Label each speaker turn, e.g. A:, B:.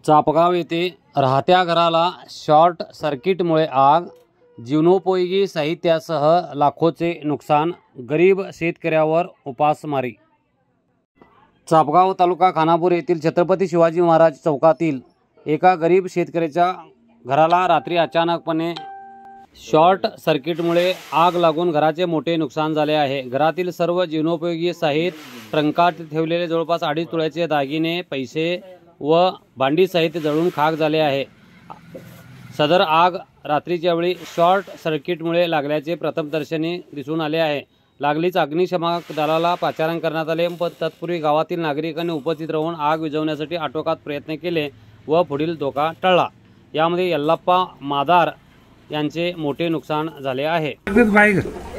A: चापगाव येथे राहत्या घराला शॉर्ट सर्किटमुळे आग, जीवनोपयोगी साहित्यासह लाखोचे नुकसान, गरीब शेतकऱ्यावर उपासमारी। चापगाव तालुका खानापूर येथील छत्रपती शिवाजी महाराज चौकातील एका गरीब शेतकऱ्याच्या घराला रात्री अचानकपणे शॉर्ट सर्किटमुळे आग लागून घराचे मोठे नुकसान झाले आहे। घरातील सर्व जीवनोपयोगी साहित्य, ट्रंकात ठेवलेले जवळपास 2.5 तोळ्याचे दागिने, पैसे व भांडी साहित्य जळून खाक झाले आहे। सदर आग रात्रीच्या वेळी शॉर्ट सर्किटमुळे लागल्याचे प्रथमदर्शनी दिसून आले आहे। लागलीच अग्निशमक दलाला पाचारण करण्यात आले, पण तत्पूर्वी गावातील नागरिकांनी उपस्थित राहून आग विझवण्यासाठी आटोकाट प्रयत्न केले व पुढील धोका टळला। यामध्ये यल्लाप्पा मादार यांचे मोठे नुकसान झाले आहे।